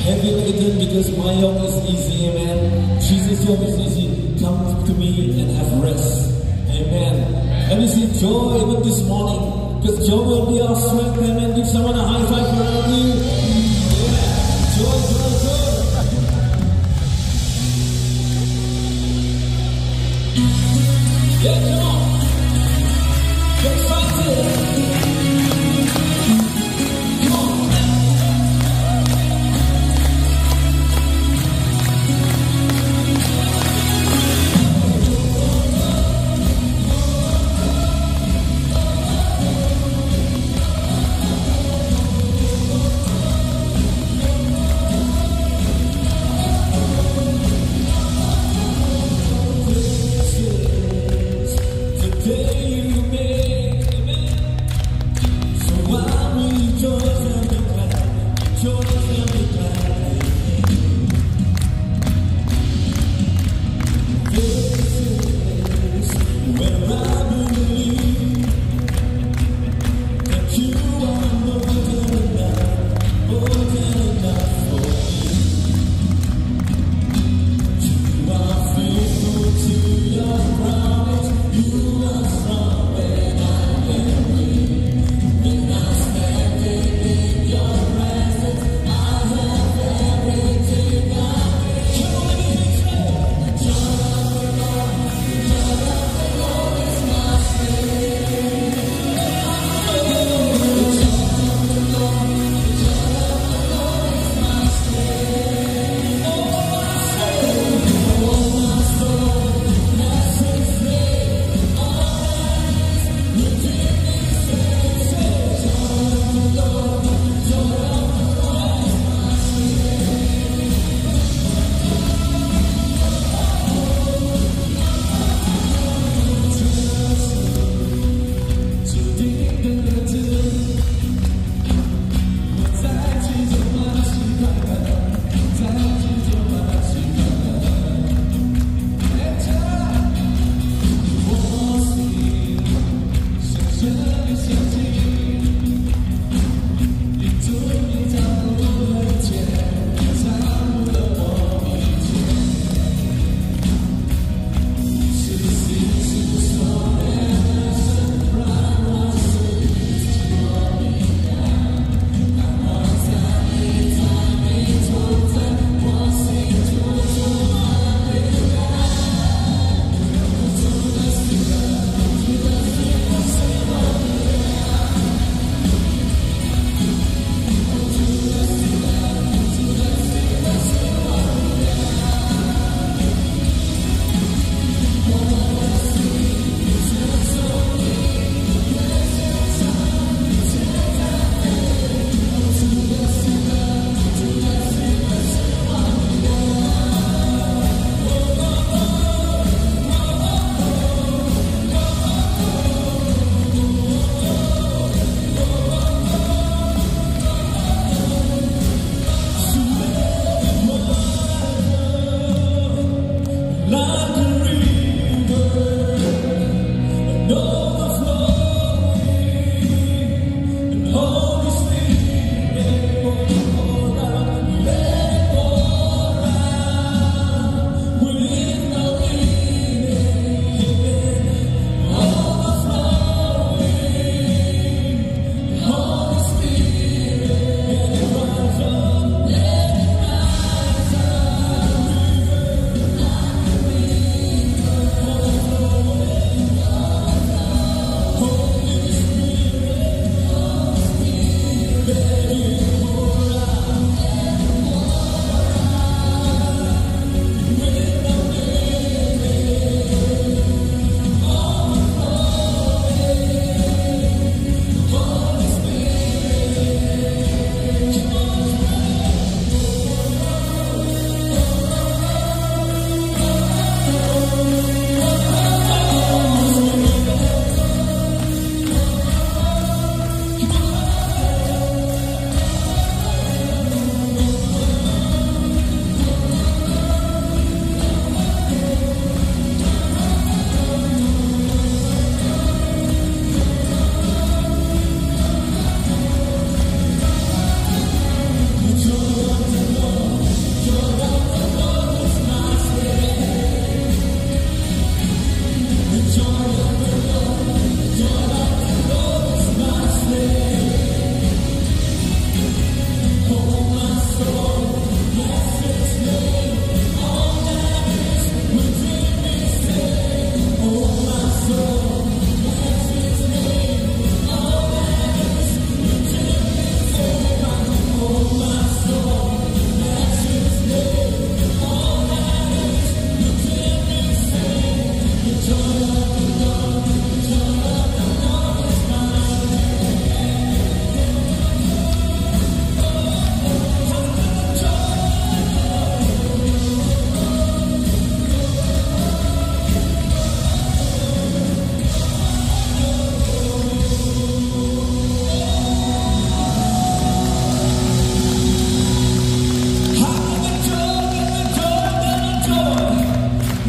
heavy laden because my yoke is easy, amen. Jesus' yoke is easy. Come to me and have rest. Amen. And we see joy even this morning, because joy will be our strength. Amen. Give someone a high five around you. Yeah. Joy, joy, joy. Yeah, come on. Get excited.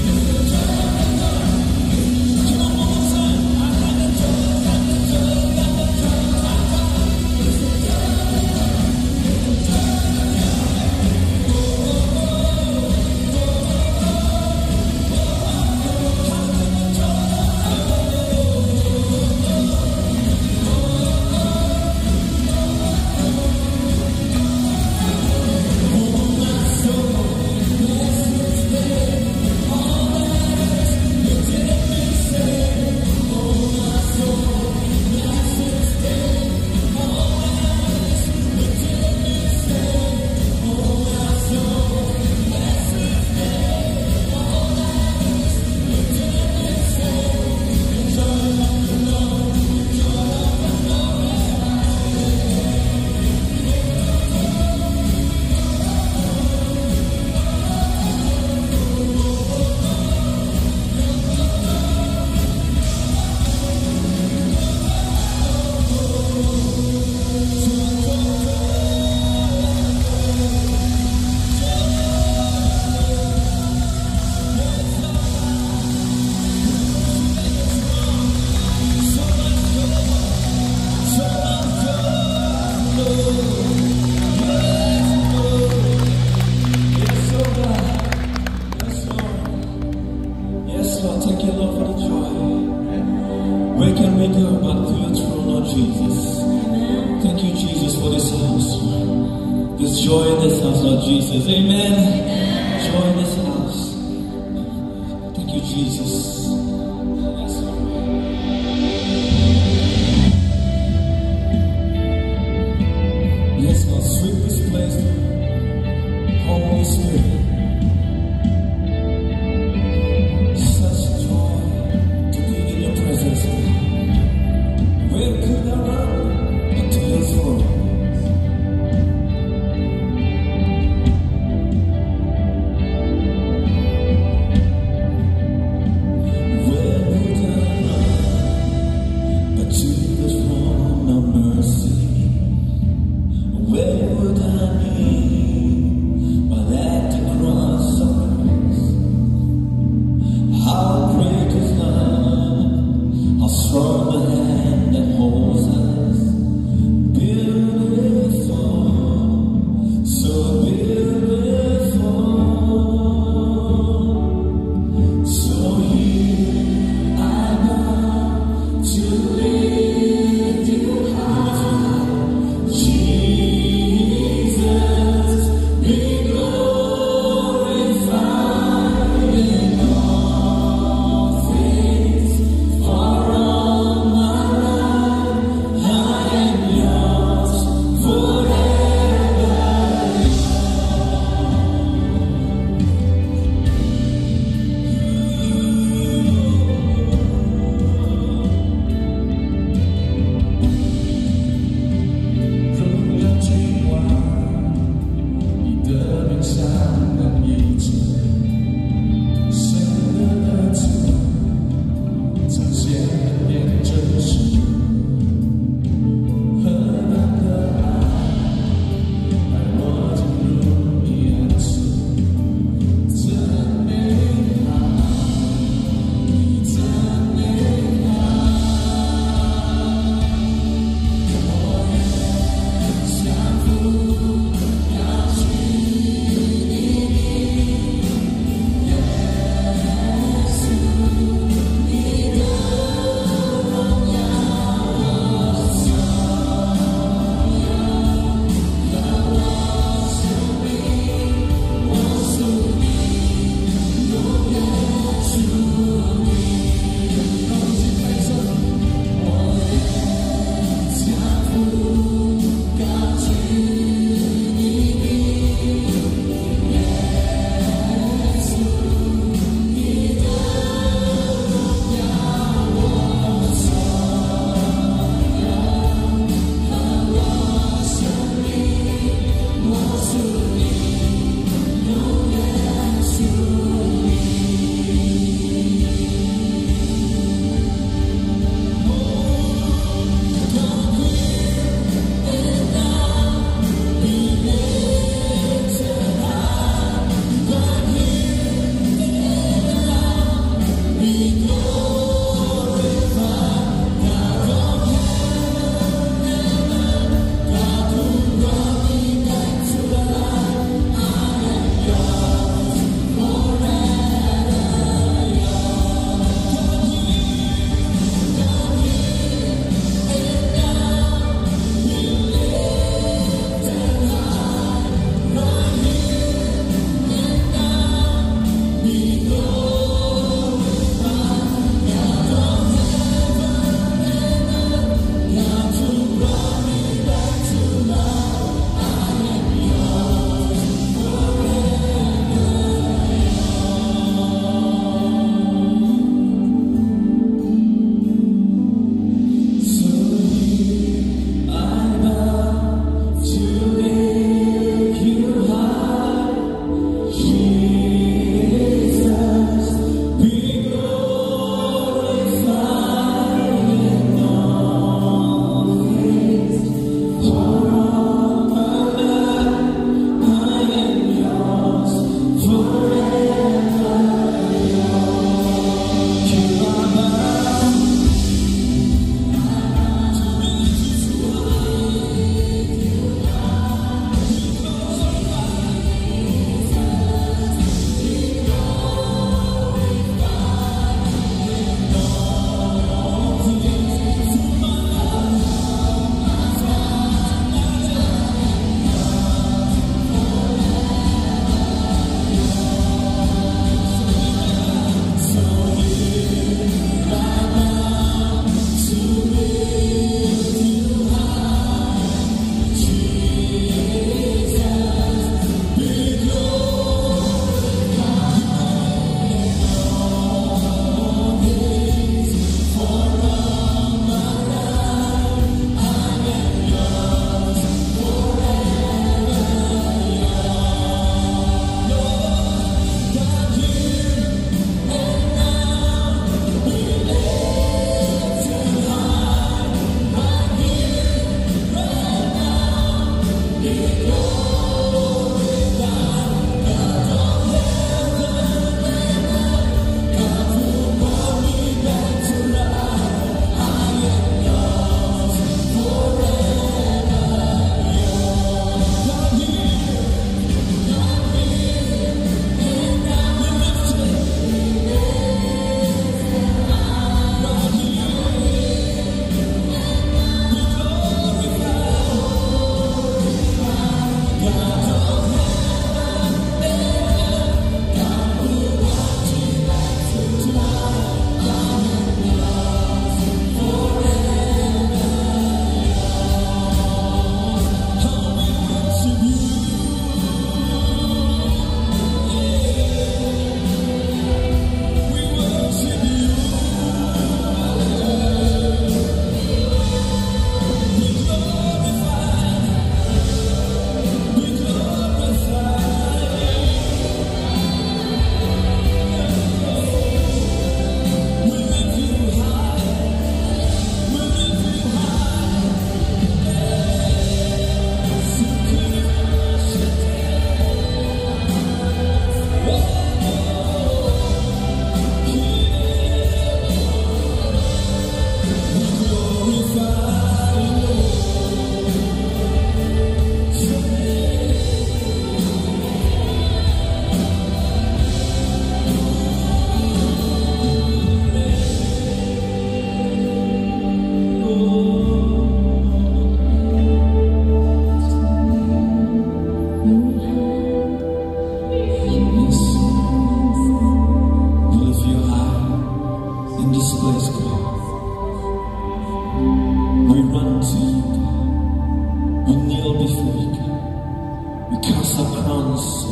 Where can we go but to your throne, Lord Jesus? Thank you, Jesus, for this house. There's joy in this house, Lord Jesus. Amen. Joy in this house. Thank you, Jesus. Yes, Lord. Yes, Lord. Sweep this place. Holy Spirit.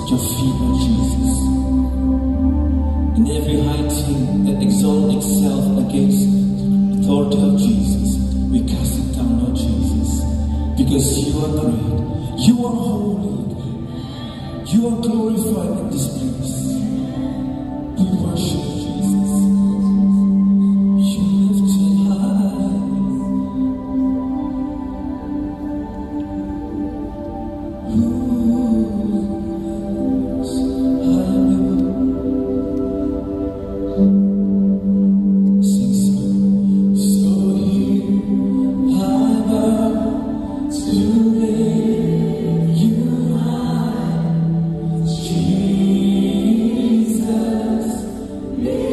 at your feet, Lord Jesus. And every high thing that exalts itself against the authority of Jesus, we cast it down, Lord Jesus. Because you are great, you are holy, you are glorified in this place. We worship you, Jesus. You lifted high. Jesus,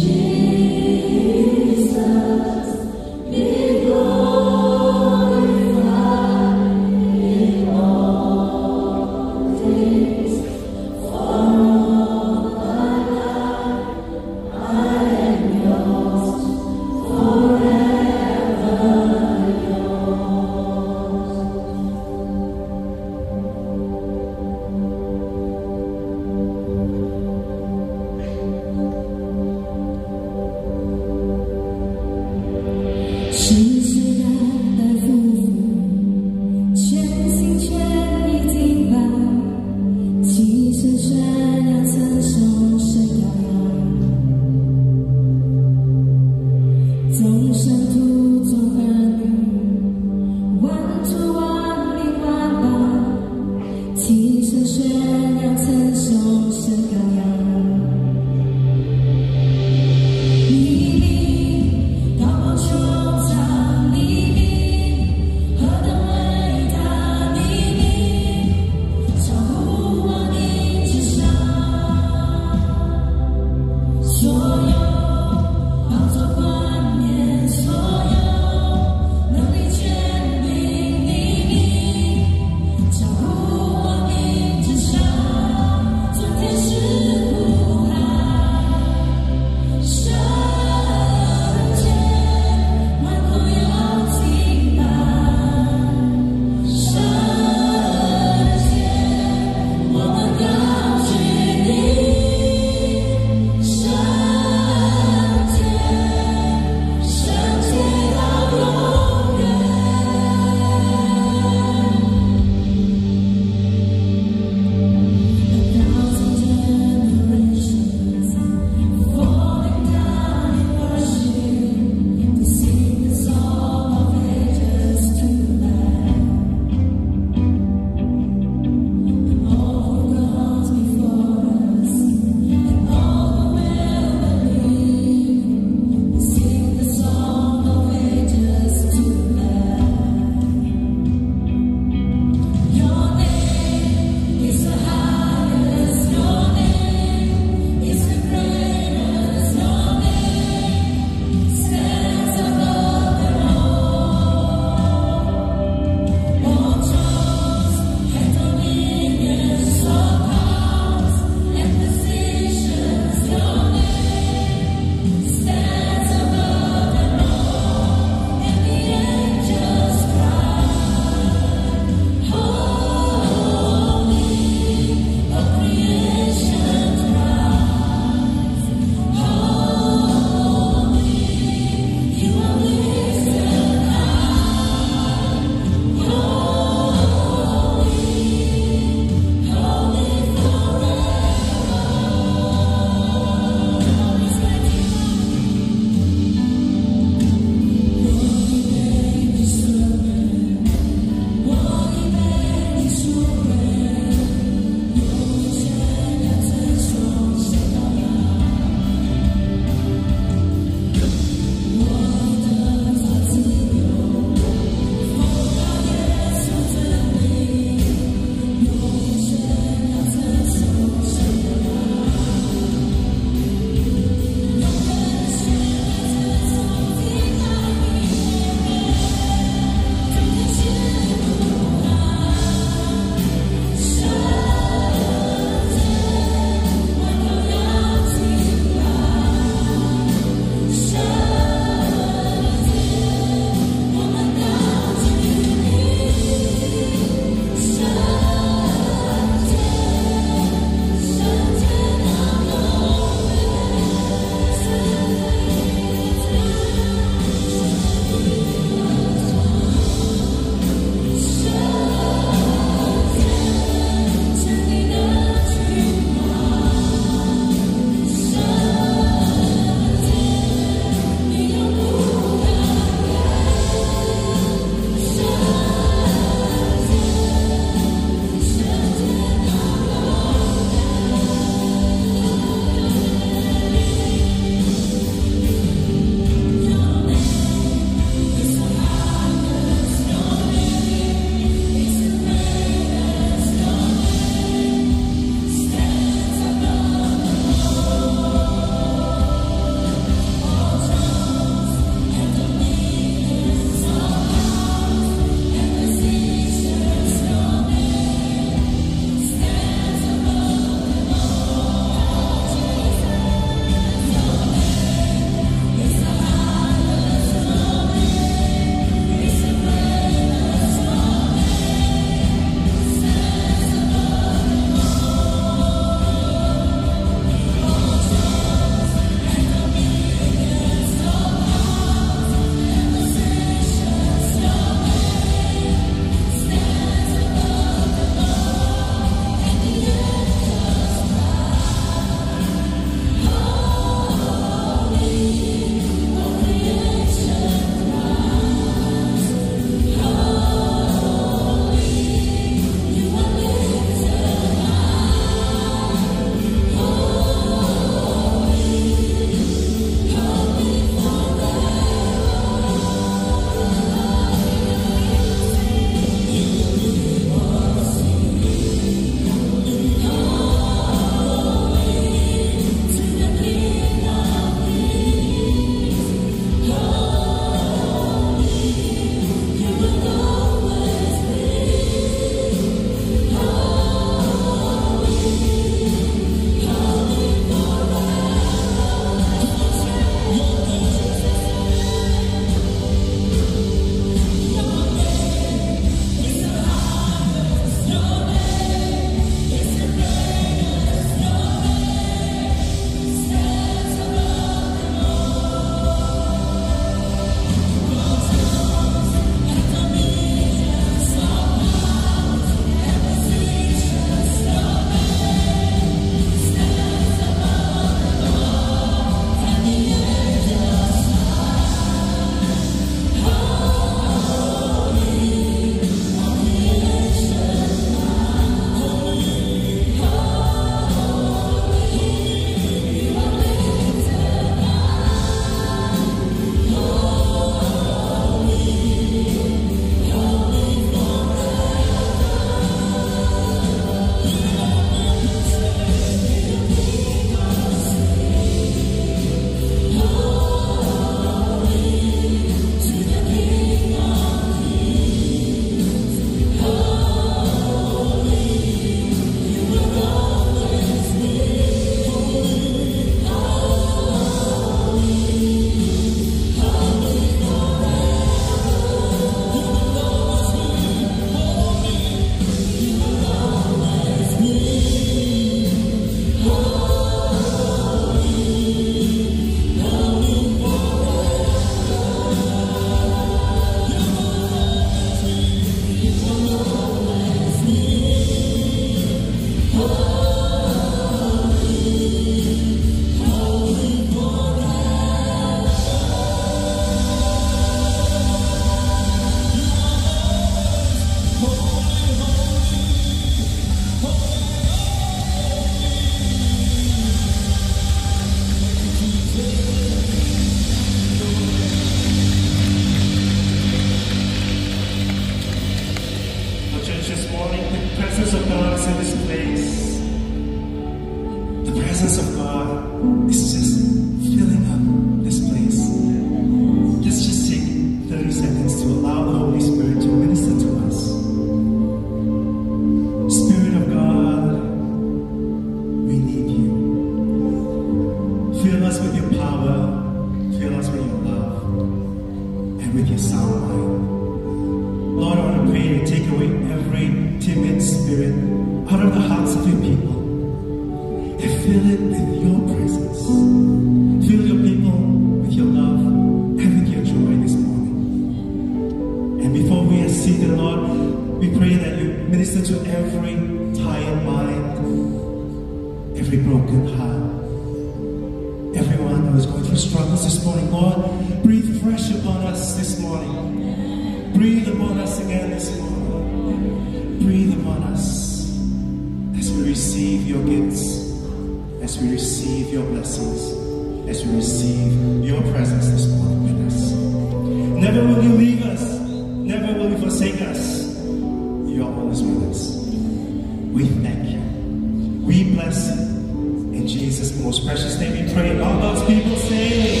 fill us with your power, fill us with your love, and with your sound mind. Lord, I want to pray you take away every timid spirit out of the hearts of your people and fill it with your presence. Fill your people with your love and with your joy this morning. And before we are seated, Lord, we pray that you minister to every tired mind, every broken heart, everyone who is going through struggles this morning. Lord, breathe fresh upon us this morning. Breathe upon us again this morning. Breathe upon us as we receive your gifts, as we receive your blessings, as we receive your presence this morning with us. Never will you leave us. Never will you forsake us. You are always with us. We thank you. We bless you. In Jesus' most precious name we pray. And all God's people say,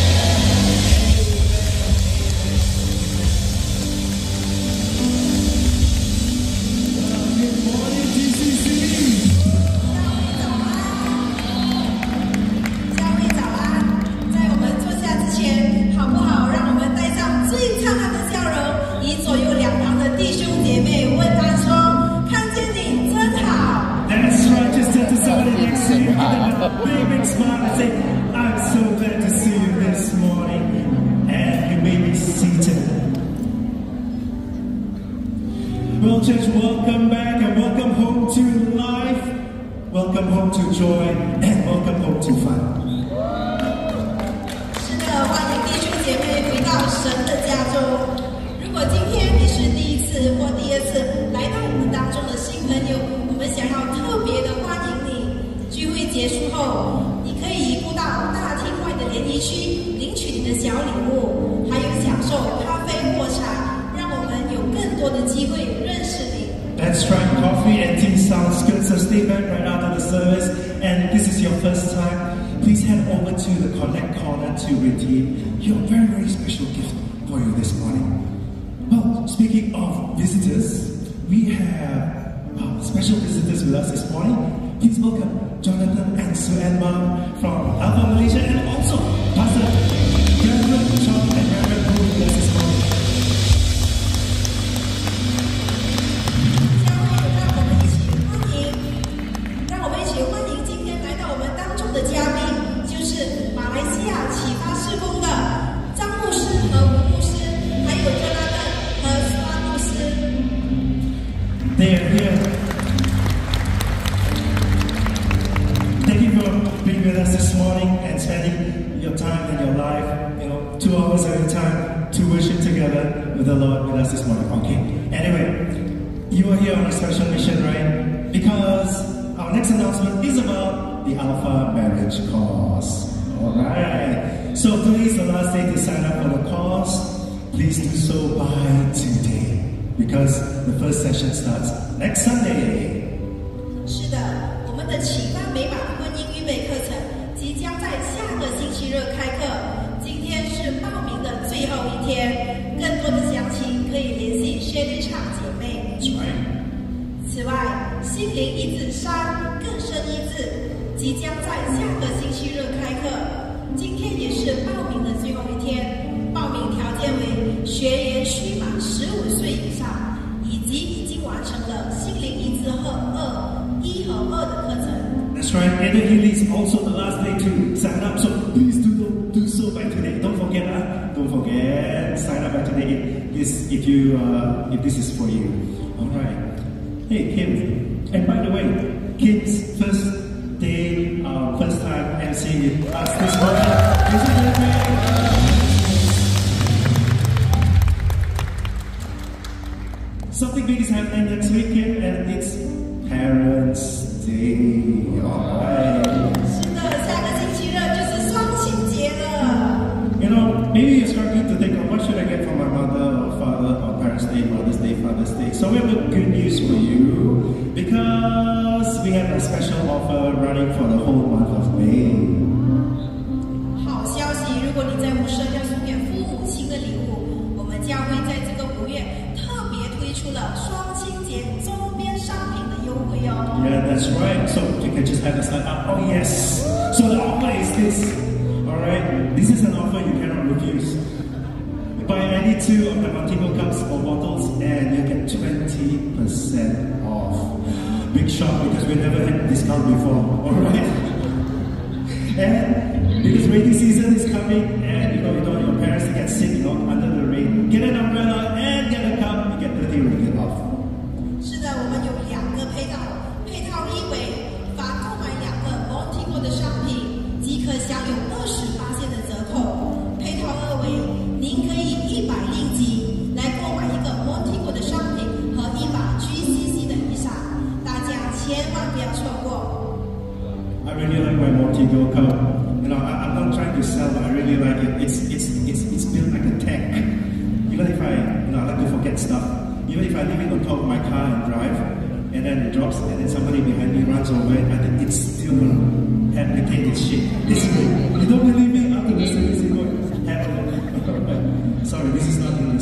good morning, GCC. 教会早安！在我们坐下之前，好不好？让我们带上最灿烂的笑容，以左右两旁的弟兄姐妹问他说：“看见你真好。” That's right, just turn to somebody next to you. Give them a big, big smile and say, I'm so glad to see you this morning. And you may be seated. Well, church, welcome back and welcome home to life. Welcome home to joy and welcome home to fun. 是的，欢迎弟兄姐妹回到神的家中。如果今天你是第一次或第二次来到我们当中的新朋友，我们想要特别的欢迎你。聚会结束后，你可以移步到大厅外的联谊区，领取你的小礼物，还有享受咖啡或茶，让我们有更多的机会认识你。 That's right, coffee and tea sounds good, so stay back right after the service. And this is your first time, please head over to the Connect Corner to redeem your very, very special gift for you this morning. Well, speaking of visitors, we have special visitors with us this morning. Please welcome Jonathan and Sue Ann Mom from Alpha Malaysia, and also Pastor Reverend John and Reverend Wu with us this morning. 让我们一起欢迎今天来到我们当中的嘉宾，就是马来西亚启发事工的张牧师和吴牧师，还有约拉顿和斯拉牧师。 They are here. Thank you for being with us this morning and spending your time and your life, 2 hours at a time to worship together with the Lord with us this morning. Okay. Anyway, you are here on a special mission, right? Because our next announcement is about the Alpha Marriage Course. Alright. So today's the last day to sign up for the course. Please do so by today, because the first session starts next Sunday. 是的，我们的启发美满婚姻预备课程即将在下个星期日开课，今天是报名的最后一天，更多的详情可以联系 Shady 场姐妹。 That's right. 此外，心灵一字3更深一字即将在下个星期日开课，今天也是报名的最后一天，报名条件为学员需满15岁以上，以及已经完成了心灵一字和1和2的课程。 That's right. And it is also the last day to sign up. So please do so by today. Don't forget. Don't forget. Sign up by today if this is for you. All right. Hey Kim. And by the way, Kim's first day, first time MC with us this morning. Isn't that great? Something big is happening next weekend, and it's Parents' Day. Alright. 是的，下个星期日就是双亲节了。 Maybe you're struggling to think of what should I get for my mother or father on Parents' Day, Mother's Day, Father's Day. So we have a good news for you, because we have a special offer running for the whole month of May. 好消息，如果你在无声要送给父母亲的礼物，我们将会在这个5月特别推出了双亲节周边商品的优惠哦。 Yeah, that's right. So you can just have a sign up. Oh yes. So the offer is this. Alright? This is an offer you cannot refuse. Buy any 2 of the Montego cups or bottles and you get 20% off. Big shot because we never had a discount before. Alright? And because rainy season is coming and you don't want your parents to get sick, under the rain, get an umbrella and get a cup, you get 30 ringgit off. 是的，我们有2个配套，配套1为凡购买2个 Montego 的商品，即可享有20%的折扣。配套2为您可以100令吉来购买一个 Montego 的商品和1把 GCC 的雨伞，大家千万不要错过。 I really like my Montego cup. I'm not trying to sell, but I really like it. It's built like a tank. Even if I like to forget stuff. Even if I leave it on top of my car and drive, and then it drops, and then somebody behind me runs over it, I think it's still gonna replicate its shape. This way. You don't believe me? After the service, you go have a look. Sorry, this is not English.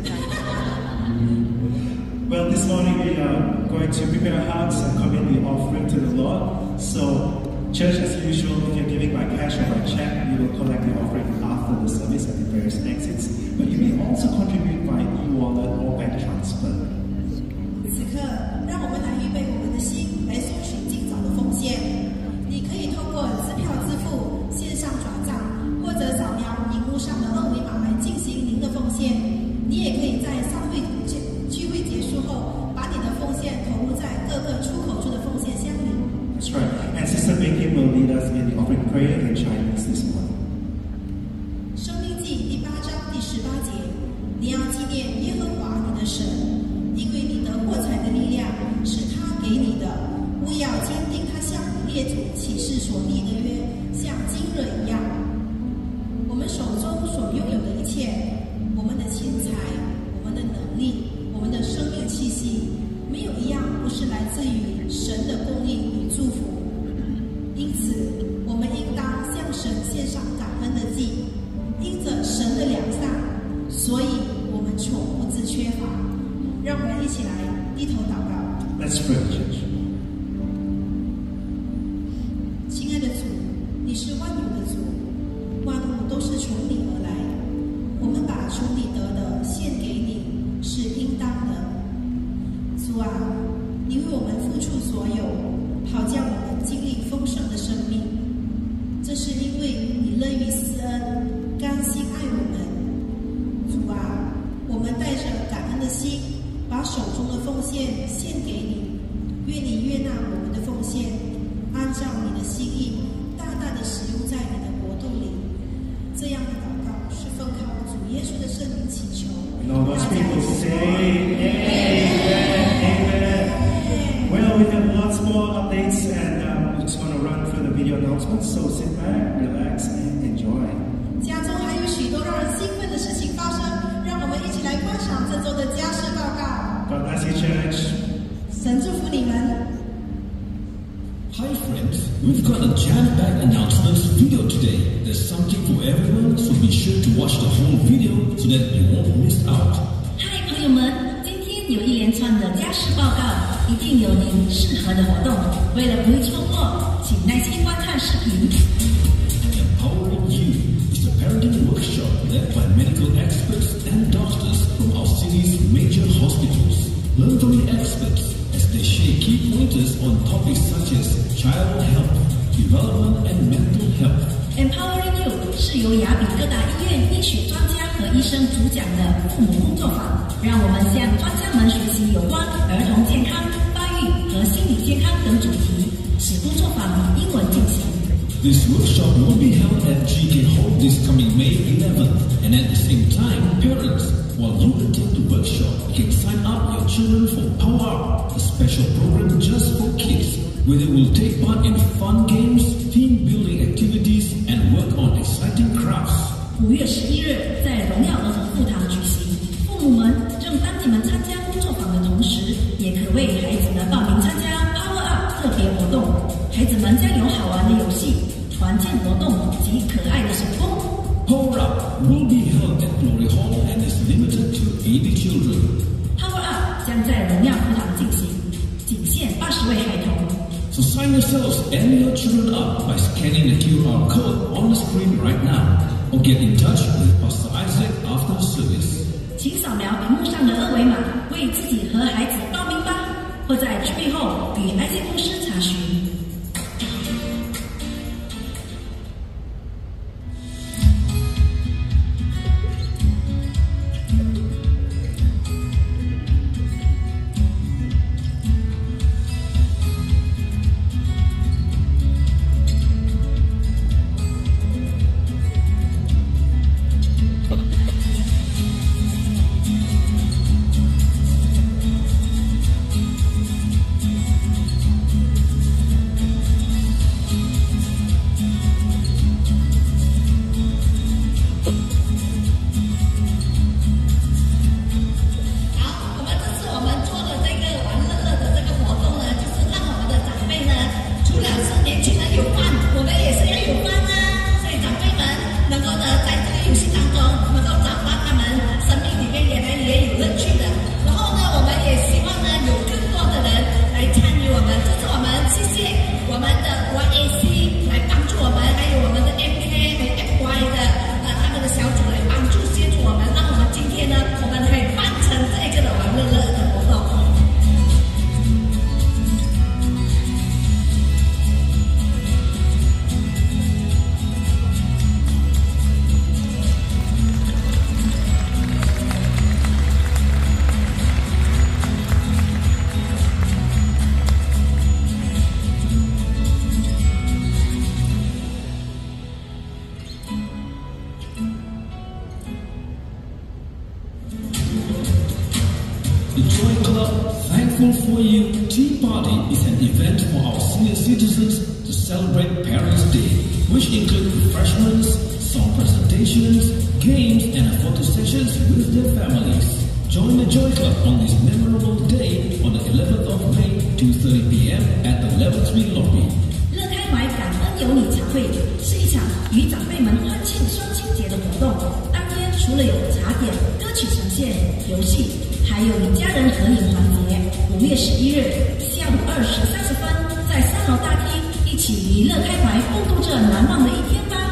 Well, this morning we are going to prepare our hearts and commit the offering to the Lord. So, church as usual, if you're giving by cash or by check, we will collect the offering after the service at the various exits. But you may also contribute by e-wallet or bank transfer. 此刻，让我们来预备我们的心，来收取今早的奉献。你可以透过支票支付、线上转账，或者扫描荧幕上的2维码来进行您的奉献。你也可以在聚会结束后，把你的奉献投入在各个出口处的奉献箱里。 That's right. And Sister Becky will lead us in the offering prayer in Chinese this morning. 申命记第8章第18节，你要纪念耶和华你的神，因为你得获财的力量是他给你的。务要坚定他向你列祖起誓所立的约，像今日一样。我们手中所拥有的一切，我们的钱财、我们的能力、我们的生命气息，没有一样不是来自于神的供应与祝福。因此，我们应当向神献上感恩的祭，因着神的良善，所以我们从不致缺乏。让我们一起来低头祷告。 Let's pray, church. 亲爱的主，你是万有的主，万物都是从你而来。我们把从你得的献给你，是应当的。主啊，你为我们付出所有，好叫我们经历丰盛的生命。这是因为你乐于施恩，甘心爱我们。主啊，我们带着感恩的心，把手中的奉献献给你。愿你悦纳我们的奉献，按照你的心意，大大的使用在你的国度里。这样的祷告是奉靠主耶稣的圣名祈求。 And all those people say, Amen, Amen. Well, we have lots more updates, and we're just going to run through the video announcements. So sit back, relax, and enjoy. 家中还有许多让人兴奋的事情发生，让我们一起来观赏这周的家事报告。 God bless you, church. 神祝福你们。 Hi friends, we've got a jam-packed announcements video today. There's something for everyone, so be sure to watch the whole video so that you won't miss out. 嗨，朋友们，今天有一连串的家事报告，一定有您适合的活动。为了不会错过，请耐心观看视频。 Empowering You is a parenting workshop led by medical experts and doctors from our city's major hospitals. Learn from the experts as they share key pointers on topics such as child health, development and mental health. Empowering You 是由雅比各大医院医学专家和医生主讲的父母工作坊，让我们向专家们学习有关儿童健康、发育和心理健康等主题。此工作坊以英文进行。 This workshop will be held at GK Hall this coming May 11th, and at the same time, parents, while you attend the workshop, you can sign up your children for Power Up, a special program just for kids, where they will take part in fun games, team-building activities, and work on exciting crafts. 5月11日在荣耀儿童课堂举行，父母们正当你们参加工作坊的同时，也可为孩子们报名参加 Power Up 特别活动。孩子们将有好玩的游戏、团建活动及可爱的手工。 Power Up will be held at Glory Hall and is limited to 80 children. Power Up 将在荣耀课堂进行，仅限80位孩童。 So sign yourselves and your children up by scanning the QR code on the screen right now, or get in touch with Pastor Isaac after the service. 请扫描屏幕上的二维码，为自己和孩子报名吧，或在聚会后与艾谢牧师查询。 The Joy Club Thankful for You Tea Party is an event for our senior citizens to celebrate Parents' Day, which include refreshments, song presentations, games, and photo sessions with their families. Join the Joy Club on this memorable day on the 11th of May, 2:30 p.m. at the Level 3 lobby. 乐开怀感恩有你茶会是一场与长辈们欢庆双亲节的活动。当天除了有茶点、歌曲呈现、游戏，还有与家人合影环节。5月11日下午2时30分，在3楼大厅一起与乐开怀共度这难忘的一天吧。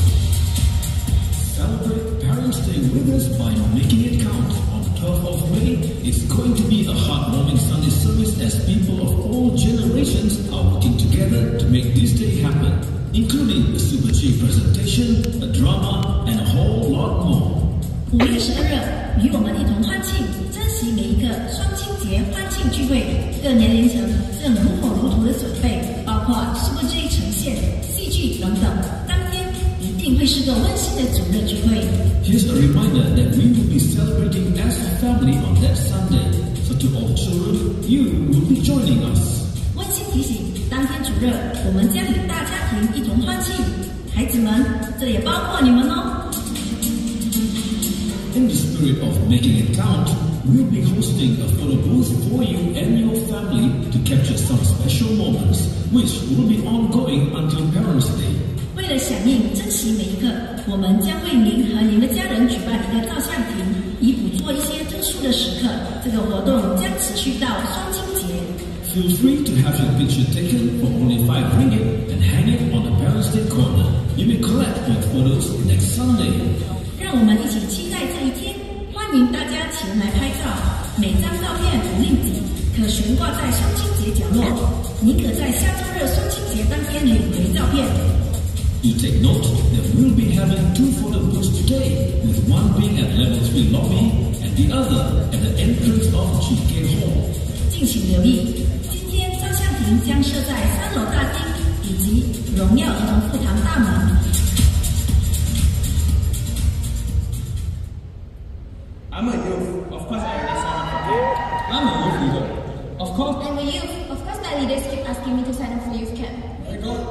Celebrate Parents' Day with us by making it count. On the 12th of May, it's going to be a heartwarming Sunday service as people of all generations are working together to make this day happen, including a Super G presentation, a drama, and a whole lot more. 5月12日，与我们一同欢庆，珍惜每一个双亲节欢庆聚会。各年龄层正如火如荼的准备，包括 Super G 呈现、戏剧等等。当天一定会是个温馨的主日聚会。 Here's a reminder that we will be celebrating as a family on that Sunday. So to all children, you will be joining us. 温馨提醒，当天主日我们将与大家庭一同欢庆。孩子们，这也包括你们哦。 In the spirit of making it count, we'll be hosting a photo booth for you and your family to capture some special moments, which will be ongoing until Parents' Day. 为了响应珍惜每一刻，我们将为您和您的家人举办一个照相亭，以捕捉一些特殊的时刻。这个活动将持续到双亲节。 Feel free to have your picture taken for only 5 ringgit and hang it on the Parents' Day corner. You may collect your photos next Sunday. 让我们一起期待这一天，欢迎大家前来拍照。每张照片不另计，可悬挂在双亲节角落。您可在下周日双亲节当天领回照片。 You take note that we'll be having 2 photo booths today, with one being at Level 3 lobby and the other at the entrance of GK Hall. 敬请留意，今天照相亭将设在3楼大厅以及荣耀儿童副堂大门。 I'm a youth. Of course, I already signed up for camp. I'm a youth leader. Of course. I'm a youth. Of course, my leaders keep asking me to sign up for youth camp. Very good.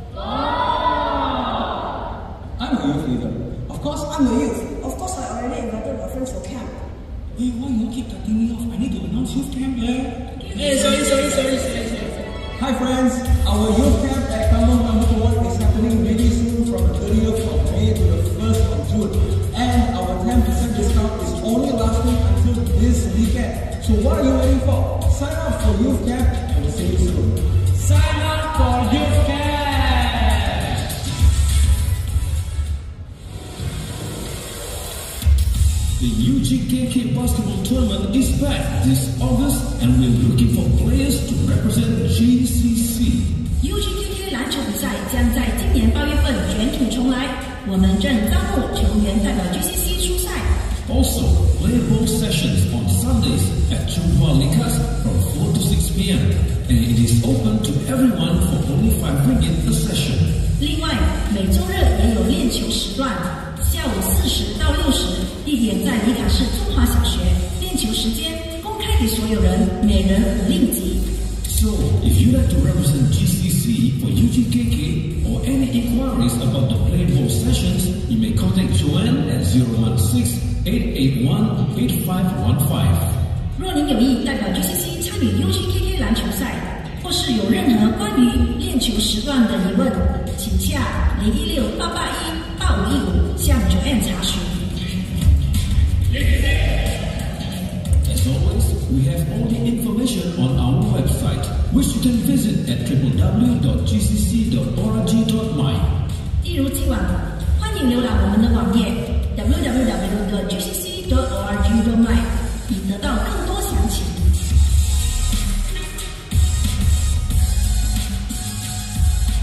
I'm a youth leader. Of course, I'm a youth. Of course, I already invited my friends for camp. Hey, why you keep cutting me off? I need to announce youth camp, yeah? Hey, sorry. Hi, friends. Our youth camp at Kampung Kambukuwan is happening really soon from the 30th of May to the 1st of June. And our 10% discount is only lasting until this weekend. So what are you waiting for? Sign up for youth camp and we'll see you soon. Sign up! The UGKK basketball tournament is back this August, and we're looking for players to represent GCC. UGKK 篮球比赛将在今年8月份卷土重来，我们正招募球员代表 GCC 出赛。 Also, play ball sessions on Sundays at Chunghua Likas from 4 to 6 p.m. and it is open to everyone for only 5 ringgit a session. 另外，每周日也有练球时段，下午40到60，地点在里卡市中华小学。练球时间公开给所有人，每人5令吉。 So, if you'd like to represent GCC for UGKK or any inquiries about the play ball sessions, you may contact Joanne at 016-881-8515. 若您有意代表 GCC 参与 UGKK 篮球赛，或是有任何关于练球时段的疑问，请洽016-881-8515向 Joanne 查询。 As always, we have all the information on our website, which you can visit at www.gcc.org.my. 一如既往，欢迎浏览我们的网页 www.gcc.org.my。